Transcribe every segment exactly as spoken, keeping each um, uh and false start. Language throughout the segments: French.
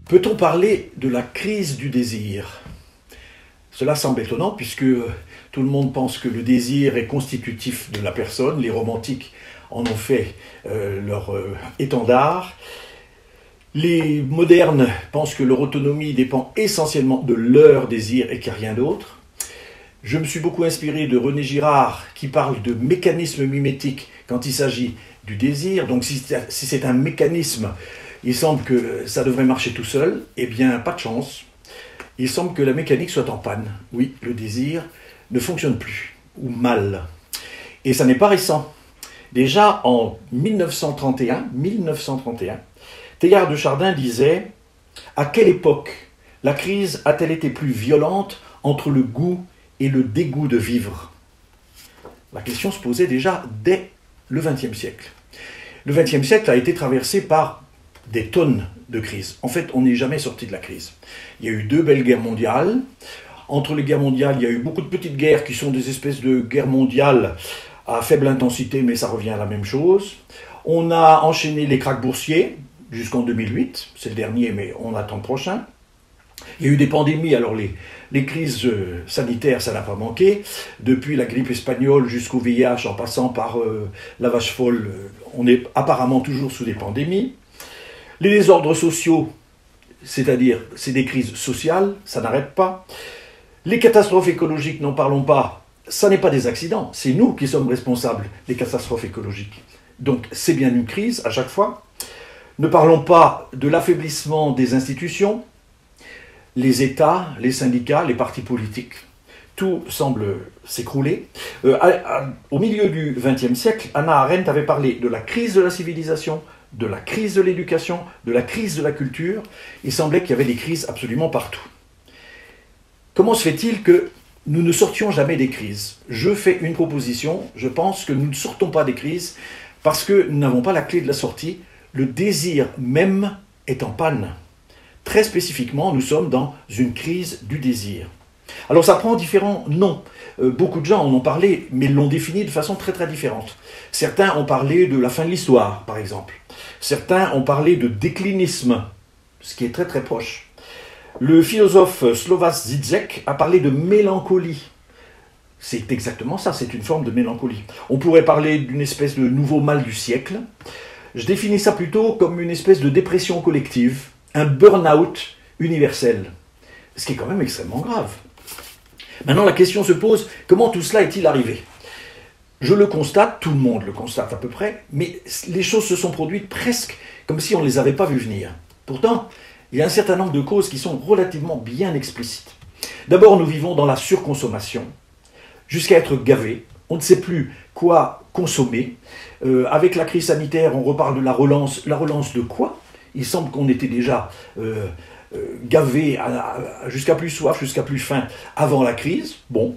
Peut-on parler de la crise du désir? Cela semble étonnant puisque tout le monde pense que le désir est constitutif de la personne. Les romantiques en ont fait euh, leur euh, étendard. Les modernes pensent que leur autonomie dépend essentiellement de leur désir et qu'il n'y a rien d'autre. Je me suis beaucoup inspiré de René Girard qui parle de mécanisme mimétique quand il s'agit du désir. Donc si c'est un mécanisme, il semble que ça devrait marcher tout seul. Eh bien, pas de chance. Il semble que la mécanique soit en panne. Oui, le désir ne fonctionne plus, ou mal. Et ça n'est pas récent. Déjà en mille neuf cent trente et un, mille neuf cent trente et un, Teilhard de Chardin disait « À quelle époque la crise a-t-elle été plus violente entre le goût et le dégoût de vivre ?» La question se posait déjà dès le vingtième siècle. Le vingtième siècle a été traversé par des tonnes de crises. En fait, on n'est jamais sorti de la crise. Il y a eu deux belles guerres mondiales. Entre les guerres mondiales, il y a eu beaucoup de petites guerres qui sont des espèces de guerres mondiales à faible intensité, mais ça revient à la même chose. On a enchaîné les krachs boursiers jusqu'en deux mille huit. C'est le dernier, mais on attend le prochain. Il y a eu des pandémies, alors les, les crises euh, sanitaires, ça n'a pas manqué. Depuis la grippe espagnole jusqu'au V I H, en passant par euh, la vache folle, euh, on est apparemment toujours sous des pandémies. Les désordres sociaux, c'est-à-dire c'est des crises sociales, ça n'arrête pas. Les catastrophes écologiques, n'en parlons pas, ça n'est pas des accidents, c'est nous qui sommes responsables des catastrophes écologiques. Donc c'est bien une crise à chaque fois. Ne parlons pas de l'affaiblissement des institutions, les États, les syndicats, les partis politiques. Tout semble s'écrouler. Euh, à, à, au milieu du vingtième siècle, Hannah Arendt avait parlé de la crise de la civilisation, de la crise de l'éducation, de la crise de la culture. Il semblait qu'il y avait des crises absolument partout. Comment se fait-il que nous ne sortions jamais des crises? Je fais une proposition, je pense que nous ne sortons pas des crises parce que nous n'avons pas la clé de la sortie. Le désir même est en panne. Très spécifiquement, nous sommes dans une crise du désir. Alors ça prend différents noms. Euh, beaucoup de gens en ont parlé, mais l'ont défini de façon très très différente. Certains ont parlé de la fin de l'histoire, par exemple. Certains ont parlé de déclinisme, ce qui est très très proche. Le philosophe Slavoj Žižek a parlé de mélancolie. C'est exactement ça, c'est une forme de mélancolie. On pourrait parler d'une espèce de nouveau mal du siècle. Je définis ça plutôt comme une espèce de dépression collective, un burn-out universel, ce qui est quand même extrêmement grave. Maintenant, la question se pose, comment tout cela est-il arrivé? Je le constate, tout le monde le constate à peu près, mais les choses se sont produites presque comme si on ne les avait pas vues venir. Pourtant, il y a un certain nombre de causes qui sont relativement bien explicites. D'abord, nous vivons dans la surconsommation, jusqu'à être gavés. On ne sait plus quoi consommer. Euh, avec la crise sanitaire, on reparle de la relance. La relance de quoi? Il semble qu'on était déjà euh, euh, gavés jusqu'à plus soif, jusqu'à plus faim avant la crise. Bon.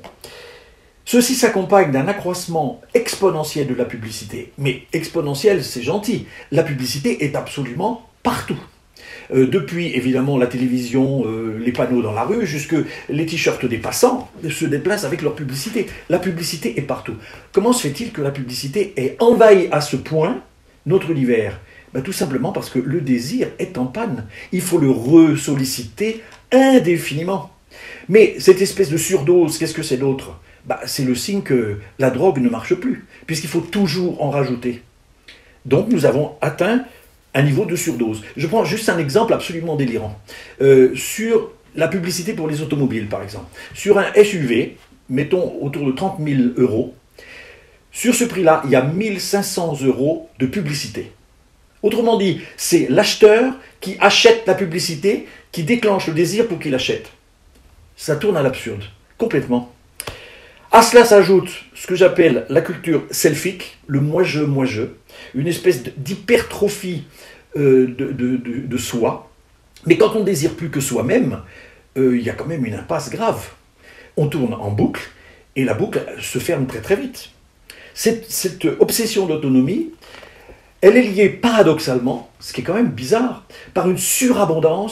Ceci s'accompagne d'un accroissement exponentiel de la publicité. Mais exponentiel, c'est gentil. La publicité est absolument partout. Euh, depuis, évidemment, la télévision, euh, les panneaux dans la rue, jusque les t-shirts des passants se déplacent avec leur publicité. La publicité est partout. Comment se fait-il que la publicité ait envahi à ce point notre univers? Ben, tout simplement parce que le désir est en panne. Il faut le ressolliciter indéfiniment. Mais cette espèce de surdose, qu'est-ce que c'est d'autre? Ben, c'est le signe que la drogue ne marche plus, puisqu'il faut toujours en rajouter. Donc nous avons atteint un niveau de surdose. Je prends juste un exemple absolument délirant. Euh, sur la publicité pour les automobiles, par exemple. Sur un S U V, mettons autour de trente mille euros, sur ce prix-là, il y a mille cinq cents euros de publicité. Autrement dit, c'est l'acheteur qui achète la publicité, qui déclenche le désir pour qu'il achète. Ça tourne à l'absurde, complètement. À cela s'ajoute ce que j'appelle la culture selfique, le moi-je, moi-je, une espèce d'hypertrophie euh, de, de, de, de soi. Mais quand on ne désire plus que soi-même, euh, il y a quand même une impasse grave. On tourne en boucle, et la boucle se ferme très très vite. Cette, cette obsession d'autonomie, elle est liée paradoxalement, ce qui est quand même bizarre, par une surabondance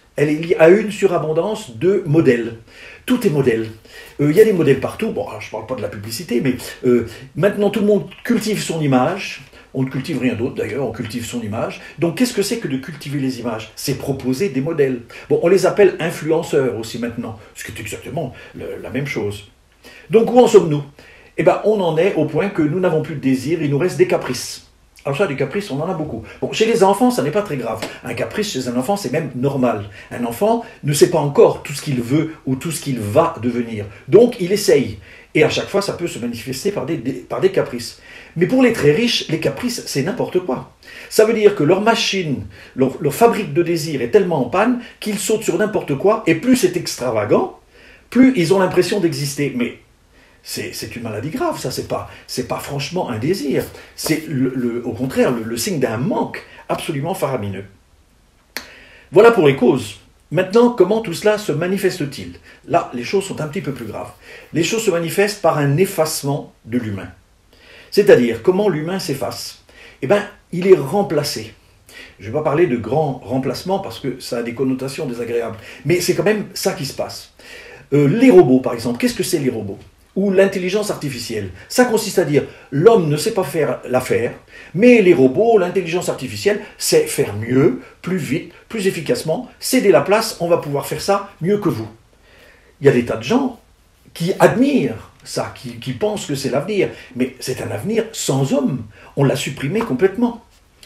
elle est liée à une surabondance de modèles. Tout est modèle. Euh, il y a des modèles partout. Bon, alors, je ne parle pas de la publicité, mais euh, maintenant tout le monde cultive son image. On ne cultive rien d'autre d'ailleurs, on cultive son image. Donc qu'est-ce que c'est que de cultiver les images? C'est proposer des modèles. Bon, on les appelle influenceurs aussi maintenant, ce qui est exactement le, la même chose. Donc où en sommes-nous? Eh bien, on en est au point que nous n'avons plus de désir, il nous reste des caprices. Alors ça, des caprices, on en a beaucoup. Bon, chez les enfants, ça n'est pas très grave. Un caprice chez un enfant, c'est même normal. Un enfant ne sait pas encore tout ce qu'il veut ou tout ce qu'il va devenir. Donc, il essaye. Et à chaque fois, ça peut se manifester par des, des, par des caprices. Mais pour les très riches, les caprices, c'est n'importe quoi. Ça veut dire que leur machine, leur, leur fabrique de désir est tellement en panne qu'ils sautent sur n'importe quoi, et plus c'est extravagant, plus ils ont l'impression d'exister. Mais c'est une maladie grave, ça, c'est pas, c'est pas franchement un désir. C'est le, le, au contraire le, le signe d'un manque absolument faramineux. Voilà pour les causes. Maintenant, comment tout cela se manifeste-t-il? Là, les choses sont un petit peu plus graves. Les choses se manifestent par un effacement de l'humain. C'est-à-dire, comment l'humain s'efface? Eh bien, il est remplacé. Je ne vais pas parler de grand remplacement parce que ça a des connotations désagréables. Mais c'est quand même ça qui se passe. Euh, les robots, par exemple, qu'est-ce que c'est les robots? Ou l'intelligence artificielle. Ça consiste à dire, l'homme ne sait pas faire l'affaire, mais les robots, l'intelligence artificielle, sait faire mieux, plus vite, plus efficacement, céder la place, on va pouvoir faire ça mieux que vous. Il y a des tas de gens qui admirent ça, qui, qui pensent que c'est l'avenir, mais c'est un avenir sans homme. On l'a supprimé complètement.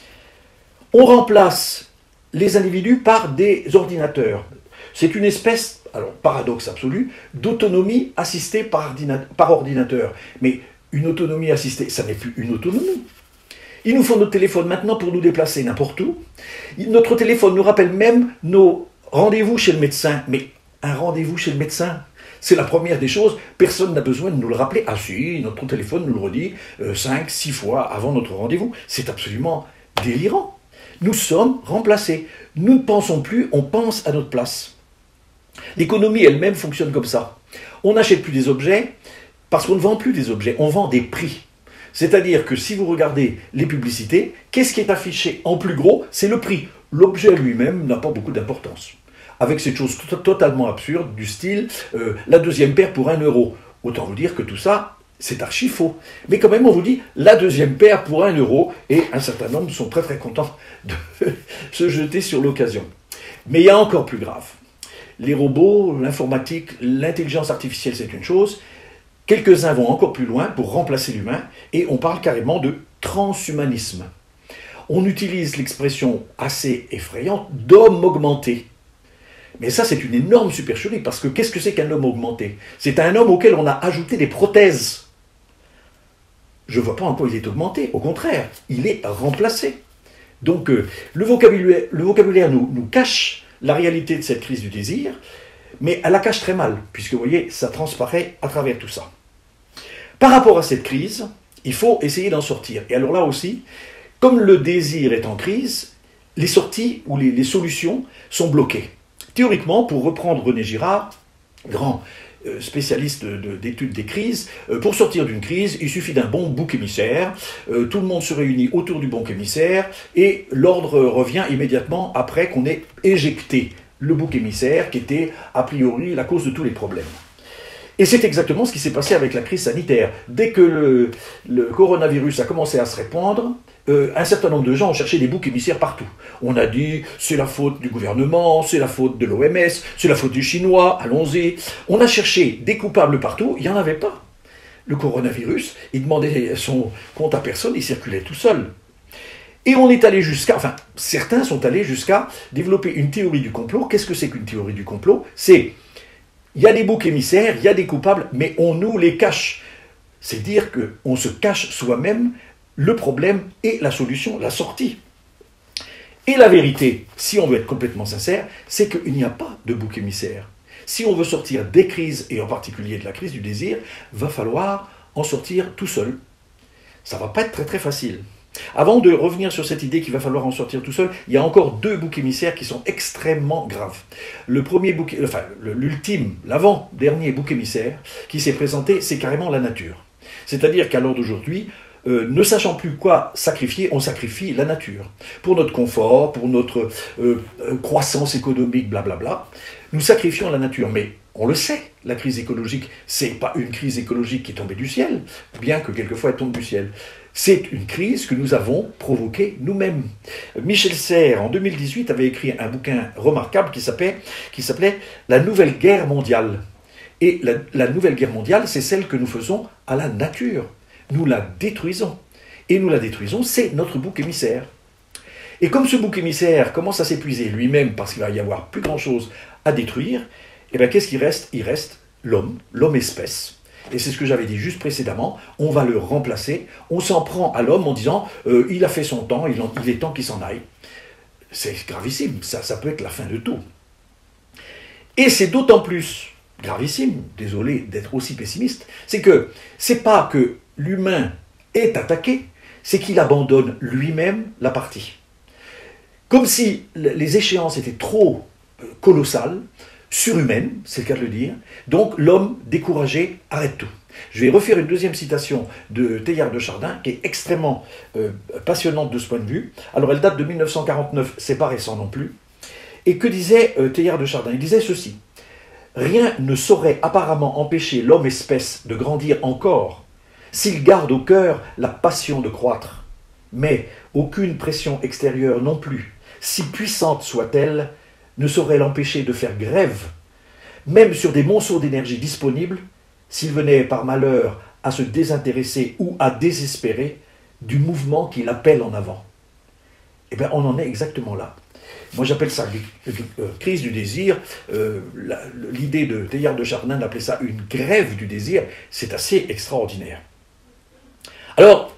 On remplace les individus par des ordinateurs. C'est une espèce, alors paradoxe absolu, d'autonomie assistée par, par ordinateur. Mais une autonomie assistée, ça n'est plus une autonomie. Il nous faut notre téléphone maintenant pour nous déplacer n'importe où. Notre téléphone nous rappelle même nos rendez-vous chez le médecin. Mais un rendez-vous chez le médecin, c'est la première des choses. Personne n'a besoin de nous le rappeler. Ah si, notre téléphone nous le redit euh, cinq, six fois avant notre rendez-vous. C'est absolument délirant. Nous sommes remplacés. Nous ne pensons plus, on pense à notre place. L'économie elle-même fonctionne comme ça. On n'achète plus des objets parce qu'on ne vend plus des objets, on vend des prix. C'est-à-dire que si vous regardez les publicités, qu'est-ce qui est affiché en plus gros? C'est le prix. L'objet lui-même n'a pas beaucoup d'importance. Avec cette chose totalement absurde du style euh, la deuxième paire pour un euro. Autant vous dire que tout ça, c'est archi faux. Mais quand même, on vous dit la deuxième paire pour un euro, et un certain nombre sont très très contents de se jeter sur l'occasion. Mais il y a encore plus grave. Les robots, l'informatique, l'intelligence artificielle, c'est une chose. Quelques-uns vont encore plus loin pour remplacer l'humain, et on parle carrément de transhumanisme. On utilise l'expression assez effrayante d'homme augmenté. Mais ça, c'est une énorme supercherie, parce que qu'est-ce que c'est qu'un homme augmenté? C'est un homme auquel on a ajouté des prothèses. Je ne vois pas en quoi il est augmenté, au contraire, il est remplacé. Donc, euh, le vocabulaire, le vocabulaire nous, nous cache la réalité de cette crise du désir, mais elle la cache très mal, puisque vous voyez, ça transparaît à travers tout ça. Par rapport à cette crise, il faut essayer d'en sortir. Et alors là aussi, comme le désir est en crise, les sorties ou les, les solutions sont bloquées. Théoriquement, pour reprendre René Girard, grand euh, spécialiste d'études de, des crises, euh, pour sortir d'une crise, il suffit d'un bon bouc émissaire, euh, tout le monde se réunit autour du bouc émissaire, et l'ordre revient immédiatement après qu'on ait éjecté le bouc émissaire, qui était a priori la cause de tous les problèmes. Et c'est exactement ce qui s'est passé avec la crise sanitaire. Dès que le, le coronavirus a commencé à se répandre, euh, un certain nombre de gens ont cherché des boucs émissaires partout. On a dit, c'est la faute du gouvernement, c'est la faute de l'O M S, c'est la faute des Chinois, allons-y. On a cherché des coupables partout, il n'y en avait pas. Le coronavirus, il demandait son compte à personne, il circulait tout seul. Et on est allé jusqu'à, enfin, certains sont allés jusqu'à développer une théorie du complot. Qu'est-ce que c'est qu'une théorie du complot? C'est, il y a des boucs émissaires, il y a des coupables, mais on nous les cache. C'est dire qu'on se cache soi-même le problème et la solution, la sortie. Et la vérité, si on veut être complètement sincère, c'est qu'il n'y a pas de bouc émissaire. Si on veut sortir des crises, et en particulier de la crise du désir, va falloir en sortir tout seul. Ça ne va pas être très très facile. Avant de revenir sur cette idée qu'il va falloir en sortir tout seul, il y a encore deux boucs émissaires qui sont extrêmement graves. Le premier bouc, enfin l'ultime, l'avant-dernier bouc émissaire qui s'est présenté, c'est carrément la nature. C'est-à-dire qu'à l'heure d'aujourd'hui, euh, ne sachant plus quoi sacrifier, on sacrifie la nature. Pour notre confort, pour notre euh, euh, croissance économique, blablabla, nous sacrifions la nature. Mais on le sait, la crise écologique, c'est pas une crise écologique qui est tombée du ciel, bien que quelquefois elle tombe du ciel. C'est une crise que nous avons provoquée nous-mêmes. Michel Serres, en deux mille dix-huit, avait écrit un bouquin remarquable qui s'appelait, qui s'appelait « La nouvelle guerre mondiale ». Et la, la nouvelle guerre mondiale, c'est celle que nous faisons à la nature. Nous la détruisons. Et nous la détruisons, c'est notre bouc émissaire. Et comme ce bouc émissaire commence à s'épuiser lui-même parce qu'il va y avoir plus grand-chose à détruire, eh bien qu'est-ce qu'il reste? Il reste l'homme, l'homme-espèce. Et c'est ce que j'avais dit juste précédemment, on va le remplacer, on s'en prend à l'homme en disant euh, « il a fait son temps, il, en, il est temps qu'il s'en aille ». C'est gravissime, ça, ça peut être la fin de tout. Et c'est d'autant plus gravissime, désolé d'être aussi pessimiste, c'est que c'est pas que l'humain est attaqué, c'est qu'il abandonne lui-même la partie. Comme si les échéances étaient trop colossales, surhumaine, c'est le cas de le dire, donc l'homme découragé arrête tout. Je vais refaire une deuxième citation de Teilhard de Chardin, qui est extrêmement euh, passionnante de ce point de vue. Alors elle date de mille neuf cent quarante-neuf, c'est pas récent non plus. Et que disait euh, Teilhard de Chardin? Il disait ceci: « Rien ne saurait apparemment empêcher l'homme-espèce de grandir encore, s'il garde au cœur la passion de croître. Mais aucune pression extérieure non plus, si puissante soit-elle, ne saurait l'empêcher de faire grève, même sur des monceaux d'énergie disponibles, s'il venait par malheur à se désintéresser ou à désespérer du mouvement qui l'appelle en avant. » Eh bien, on en est exactement là. Moi, j'appelle ça euh, crise du désir. Euh, L'idée de Teilhard de Chardin d'appeler ça une grève du désir, c'est assez extraordinaire. Alors,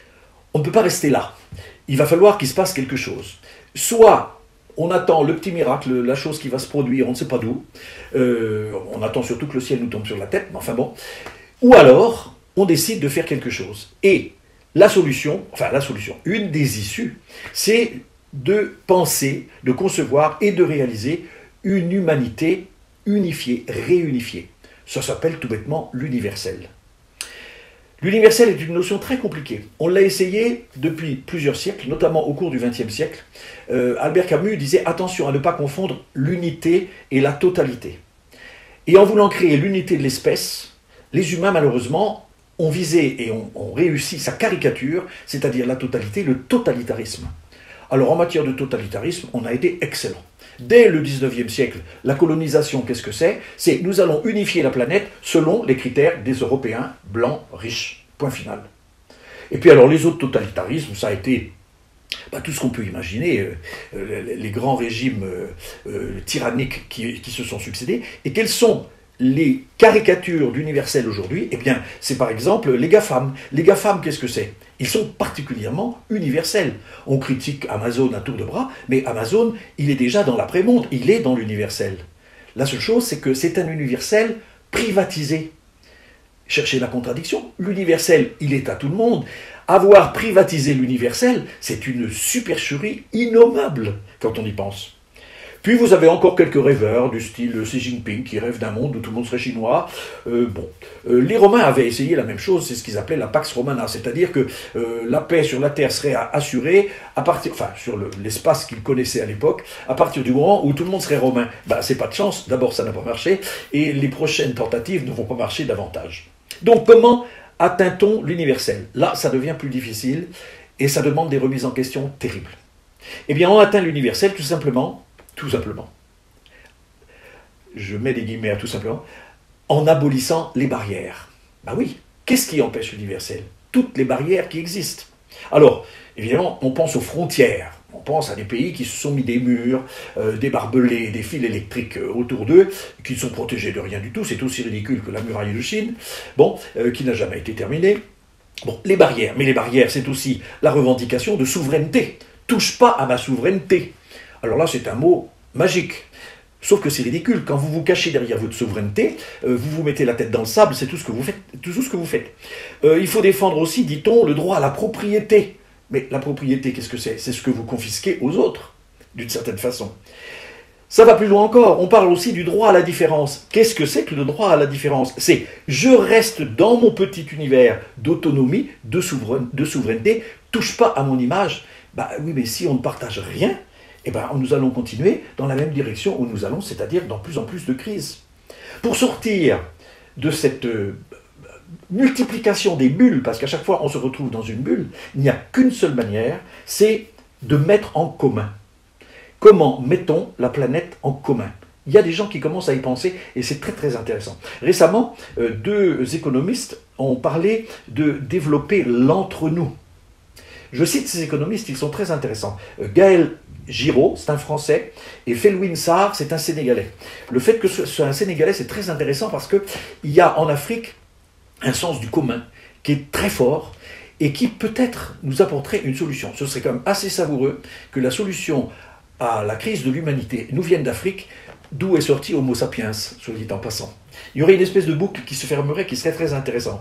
on ne peut pas rester là. Il va falloir qu'il se passe quelque chose. Soit on attend le petit miracle, la chose qui va se produire, on ne sait pas d'où. Euh, on attend surtout que le ciel nous tombe sur la tête, mais enfin bon. Ou alors, on décide de faire quelque chose. Et la solution, enfin la solution, une des issues, c'est de penser, de concevoir et de réaliser une humanité unifiée, réunifiée. Ça s'appelle tout bêtement l'universel. L'universel est une notion très compliquée. On l'a essayé depuis plusieurs siècles, notamment au cours du vingtième siècle. Euh, Albert Camus disait « Attention à ne pas confondre l'unité et la totalité ». Et en voulant créer l'unité de l'espèce, les humains, malheureusement, ont visé et ont, ont réussi sa caricature, c'est-à-dire la totalité, le totalitarisme. Alors en matière de totalitarisme, on a été excellent. Dès le dix-neuvième siècle, la colonisation, qu'est-ce que c'est? C'est nous allons unifier la planète selon les critères des Européens blancs, riches, point final. Et puis alors les autres totalitarismes, ça a été bah, tout ce qu'on peut imaginer, euh, euh, les grands régimes euh, euh, tyranniques qui, qui se sont succédés. Et quels sont les caricatures d'universel aujourd'hui? Eh bien, c'est par exemple les GAFAM. Les GAFAM, qu'est-ce que c'est? Ils sont particulièrement universels. On critique Amazon à tour de bras, mais Amazon, il est déjà dans l'après-monde, il est dans l'universel. La seule chose, c'est que c'est un universel privatisé. Cherchez la contradiction. L'universel, il est à tout le monde. Avoir privatisé l'universel, c'est une supercherie innommable quand on y pense. Puis vous avez encore quelques rêveurs du style Xi Jinping qui rêve d'un monde où tout le monde serait chinois. Euh, bon, euh, les Romains avaient essayé la même chose, c'est ce qu'ils appelaient la Pax Romana, c'est-à-dire que euh, la paix sur la terre serait assurée à partir, enfin sur l'espace qu'ils connaissaient à l'époque, à partir du moment où tout le monde serait romain. Ben, c'est pas de chance. D'abord, ça n'a pas marché, et les prochaines tentatives ne vont pas marcher davantage. Donc, comment atteint-on l'universel? Là, ça devient plus difficile et ça demande des remises en question terribles. Eh bien, on atteint l'universel tout simplement. Tout simplement, je mets des guillemets à tout simplement, en abolissant les barrières. Ben oui, qu'est-ce qui empêche l'universel? Toutes les barrières qui existent. Alors, évidemment, on pense aux frontières. On pense à des pays qui se sont mis des murs, euh, des barbelés, des fils électriques euh, autour d'eux, qui ne sont protégés de rien du tout. C'est aussi ridicule que la muraille de Chine, bon, euh, qui n'a jamais été terminée. Bon, les barrières. Mais les barrières, c'est aussi la revendication de souveraineté. Touche pas à ma souveraineté. Alors là, c'est un mot magique. Sauf que c'est ridicule. Quand vous vous cachez derrière votre souveraineté, euh, vous vous mettez la tête dans le sable, c'est tout ce que vous faites. Tout ce que vous faites. Euh, il faut défendre aussi, dit-on, le droit à la propriété. Mais la propriété, qu'est-ce que c'est? C'est ce que vous confisquez aux autres, d'une certaine façon. Ça va plus loin encore, on parle aussi du droit à la différence. Qu'est-ce que c'est que le droit à la différence? C'est je reste dans mon petit univers d'autonomie, de, souverain, de souveraineté, touche pas à mon image. Bah oui, mais si on ne partage rien, eh ben, nous allons continuer dans la même direction où nous allons, c'est-à-dire dans plus en plus de crises. Pour sortir de cette euh, multiplication des bulles, parce qu'à chaque fois on se retrouve dans une bulle, il n'y a qu'une seule manière, c'est de mettre en commun. Comment mettons la planète en commun? Il y a des gens qui commencent à y penser et c'est très très intéressant. Récemment, euh, deux économistes ont parlé de développer l'entre-nous. Je cite ces économistes, ils sont très intéressants. Euh, Gaël Giraud, c'est un Français, et Felwine Sarr, c'est un Sénégalais. Le fait que ce soit un Sénégalais, c'est très intéressant parce qu'il y a en Afrique un sens du commun qui est très fort et qui peut-être nous apporterait une solution. Ce serait quand même assez savoureux que la solution à la crise de l'humanité nous vienne d'Afrique, d'où est sorti Homo sapiens, soit dit en passant. Il y aurait une espèce de boucle qui se fermerait, qui serait très intéressante.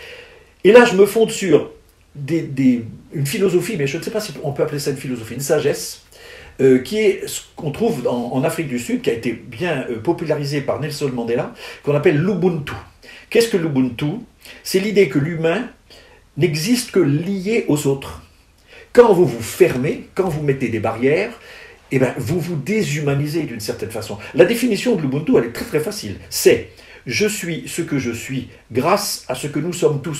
Et là, je me fonde sur des, des, une philosophie, mais je ne sais pas si on peut appeler ça une philosophie, une sagesse, euh, qui est ce qu'on trouve en, en Afrique du Sud, qui a été bien euh, popularisée par Nelson Mandela, qu'on appelle l'Ubuntu. Qu'est-ce que l'Ubuntu? C'est l'idée que l'humain n'existe que lié aux autres. Quand vous vous fermez, quand vous mettez des barrières, eh bien, vous vous déshumanisez d'une certaine façon. La définition de l'Ubuntu, elle est très très facile. C'est « je suis ce que je suis grâce à ce que nous sommes tous ».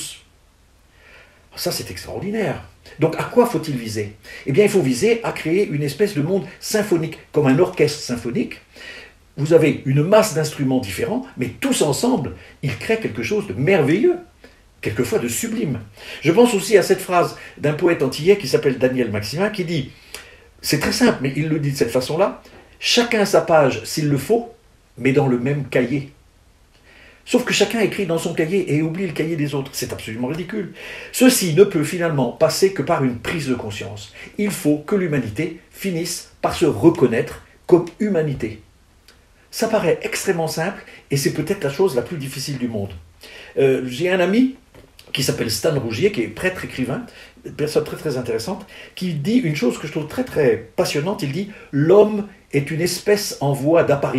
Ça, c'est extraordinaire. Donc, à quoi faut-il viser? Eh bien, il faut viser à créer une espèce de monde symphonique, comme un orchestre symphonique. Vous avez une masse d'instruments différents, mais tous ensemble, ils créent quelque chose de merveilleux, quelquefois de sublime. Je pense aussi à cette phrase d'un poète antillais qui s'appelle Daniel Maximin, qui dit, c'est très simple, mais il le dit de cette façon-là, « Chacun sa page s'il le faut, mais dans le même cahier ». Sauf que chacun écrit dans son cahier et oublie le cahier des autres. C'est absolument ridicule. Ceci ne peut finalement passer que par une prise de conscience. Il faut que l'humanité finisse par se reconnaître comme humanité. Ça paraît extrêmement simple et c'est peut-être la chose la plus difficile du monde. Euh, j'ai un ami qui s'appelle Stan Rougier, qui est prêtre écrivain, une personne très très intéressante, qui dit une chose que je trouve très très passionnante. Il dit « L'homme est une espèce en voie d'apparition ».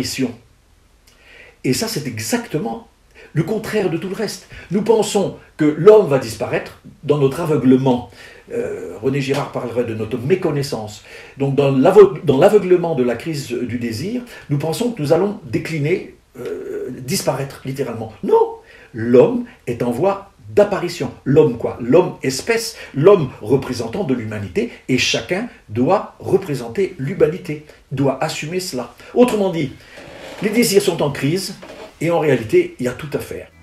Et ça, c'est exactement le contraire de tout le reste. Nous pensons que l'homme va disparaître dans notre aveuglement. Euh, René Girard parlerait de notre méconnaissance. Donc dans l'aveuglement de la crise du désir, nous pensons que nous allons décliner, euh, disparaître littéralement. Non, l'homme est en voie d'apparition. L'homme quoi? L'homme espèce, l'homme représentant de l'humanité, et chacun doit représenter l'humanité, doit assumer cela. Autrement dit, les désirs sont en crise, et en réalité, il y a tout à faire.